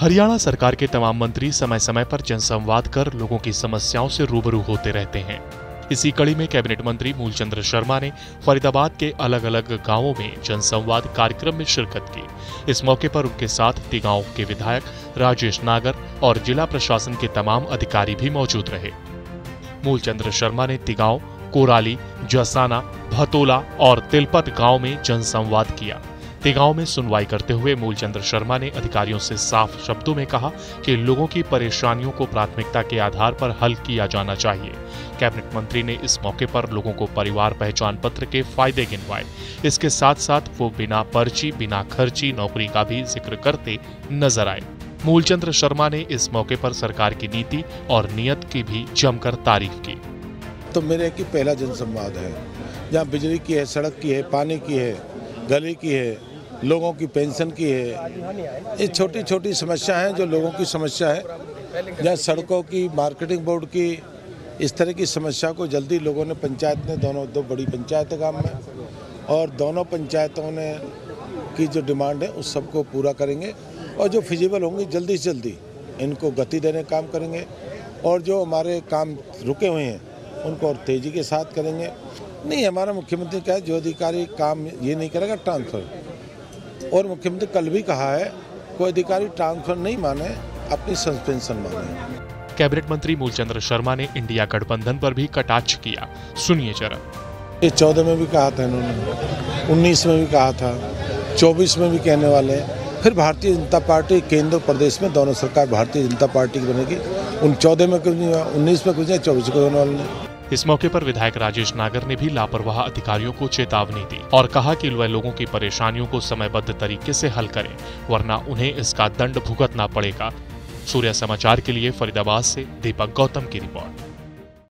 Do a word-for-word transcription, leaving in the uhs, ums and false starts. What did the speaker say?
हरियाणा सरकार के तमाम मंत्री समय समय पर जनसंवाद कर लोगों की समस्याओं से रूबरू होते रहते हैं। इसी कड़ी में कैबिनेट मंत्री मूलचंद्र शर्मा ने फरीदाबाद के अलग अलग गांवों में जनसंवाद कार्यक्रम में शिरकत की। इस मौके पर उनके साथ तिगांव के विधायक राजेश नागर और जिला प्रशासन के तमाम अधिकारी भी मौजूद रहे। मूलचंद्र शर्मा ने तिगांव, कोराली, जसाना, भतोला और तिलपत गांव में जनसंवाद किया। तिगांव में सुनवाई करते हुए मूलचंद्र शर्मा ने अधिकारियों से साफ शब्दों में कहा कि लोगों की परेशानियों को प्राथमिकता के आधार पर हल किया जाना चाहिए। कैबिनेट मंत्री ने इस मौके पर लोगों को परिवार पहचान पत्र के फायदे गिनवाए। इसके साथ साथ वो बिना पर्ची, बिना खर्ची नौकरी का भी जिक्र करते नजर आए। मूलचंद्र शर्मा ने इस मौके पर सरकार की नीति और नियत की भी जमकर तारीफ की। तो मेरे की पहला जनसंवाद है, जहाँ बिजली की है, सड़क की है, पानी की है, गली की है, लोगों की पेंशन की है। ये छोटी छोटी समस्या हैं जो लोगों की समस्या है। जहाँ सड़कों की, मार्केटिंग बोर्ड की, इस तरह की समस्या को जल्दी लोगों ने पंचायत ने दोनों दो बड़ी पंचायत गांव में और दोनों पंचायतों ने की जो डिमांड है उस सबको पूरा करेंगे और जो फिजिबल होंगी जल्दी से जल्दी इनको गति देने काम करेंगे और जो हमारे काम रुके हुए हैं उनको और तेज़ी के साथ करेंगे। नहीं, हमारा मुख्यमंत्री क्या है, जो अधिकारी काम ये नहीं करेगा ट्रांसफ़र, और मुख्यमंत्री कल भी कहा है कोई अधिकारी ट्रांसफर नहीं माने, अपनी सस्पेंशन माने। कैबिनेट मंत्री मूलचंद्र शर्मा ने इंडिया गठबंधन पर भी कटाक्ष किया। सुनिए जरा। ये चौदह में भी कहा था इन्होंने, उन्नीस में भी कहा था, चौबीस में भी कहने वाले हैं। फिर भारतीय जनता पार्टी केंद्र प्रदेश में दोनों सरकार भारतीय जनता पार्टी की बनेगी। उन चौदह में कुछ नहीं हुआ, उन्नीस में कुछ नहीं, चौबीस को होने वाले नहीं। इस मौके पर विधायक राजेश नागर ने भी लापरवाह अधिकारियों को चेतावनी दी और कहा कि वह लोगों की परेशानियों को समयबद्ध तरीके से हल करें, वरना उन्हें इसका दंड भुगतना पड़ेगा। सूर्य समाचार के लिए फरीदाबाद से दीपक गौतम की रिपोर्ट।